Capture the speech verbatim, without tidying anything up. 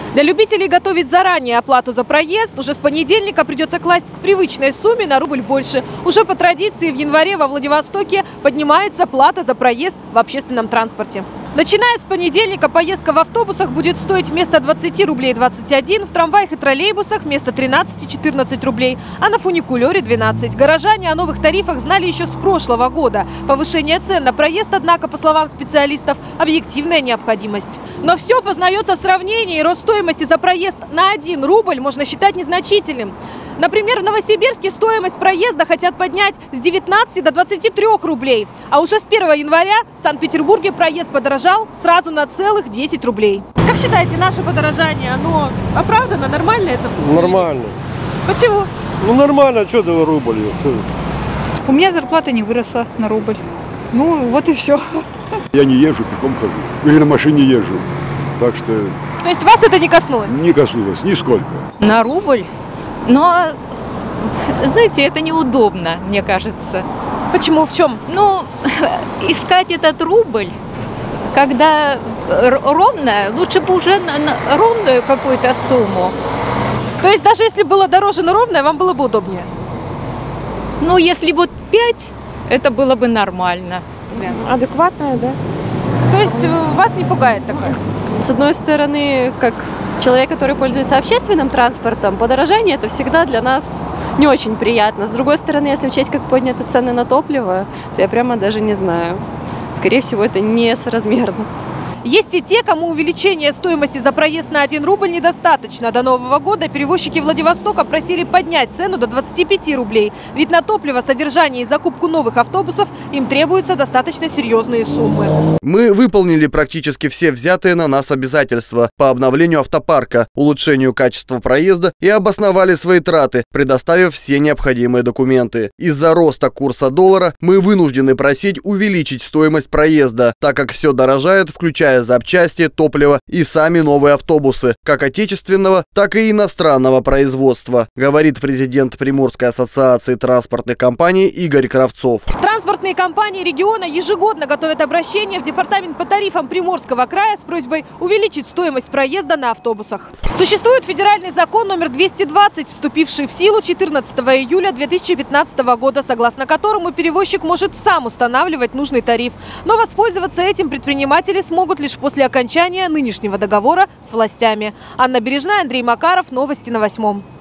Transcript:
Для любителей готовить заранее оплату за проезд уже с понедельника придется класть к привычной сумме на рубль больше. Уже по традиции в январе во Владивостоке поднимается плата за проезд в общественном транспорте. Начиная с понедельника поездка в автобусах будет стоить вместо двадцати рублей двадцать один, в трамваях и троллейбусах вместо тринадцати – четырнадцать рублей, а на фуникулере – двенадцать. Горожане о новых тарифах знали еще с прошлого года. Повышение цен на проезд, однако, по словам специалистов, объективная необходимость. Но все познается в сравнении, и рост стоимости за проезд на один рубль можно считать незначительным. Например, в Новосибирске стоимость проезда хотят поднять с девятнадцати до двадцати трёх рублей. А уже с первого января в Санкт-Петербурге проезд подорожал сразу на целых десять рублей. Как считаете, наше подорожание, оно оправдано, нормально это? Нормально. Почему? Ну нормально, что ты рубль? У меня зарплата не выросла на рубль. Ну вот и все. Я не езжу, пешком хожу. Или на машине езжу. Так что... То есть вас это не коснулось? Не коснулось, нисколько. На рубль? Но, знаете, это неудобно, мне кажется. Почему? В чем? Ну, искать этот рубль, когда ровно, лучше бы уже на, на ровную какую-то сумму. То есть даже если было дороже, но ровное, вам было бы удобнее? Ну, если вот пять, это было бы нормально. Адекватная, да? То есть вас не пугает такое? С одной стороны, как человек, который пользуется общественным транспортом, подорожание – это всегда для нас не очень приятно. С другой стороны, если учесть, как подняты цены на топливо, то я прямо даже не знаю. Скорее всего, это несоразмерно. Есть и те, кому увеличение стоимости за проезд на один рубль недостаточно. До Нового года перевозчики Владивостока просили поднять цену до двадцати пяти рублей. Ведь на топливо, содержание и закупку новых автобусов им требуются достаточно серьезные суммы. Мы выполнили практически все взятые на нас обязательства по обновлению автопарка, улучшению качества проезда и обосновали свои траты, предоставив все необходимые документы. Из-за роста курса доллара мы вынуждены просить увеличить стоимость проезда, так как все дорожает, включая запчасти, топливо и сами новые автобусы, как отечественного, так и иностранного производства, говорит президент Приморской ассоциации транспортных компаний Игорь Кравцов. Транспортные компании региона ежегодно готовят обращение в департамент по тарифам Приморского края с просьбой увеличить стоимость проезда на автобусах. Существует федеральный закон номер двести двадцать, вступивший в силу четырнадцатого июля две тысячи пятнадцатого года, согласно которому перевозчик может сам устанавливать нужный тариф. Но воспользоваться этим предприниматели смогут лишь после окончания нынешнего договора с властями. Анна Бережная, Андрей Макаров. Новости на восьмом.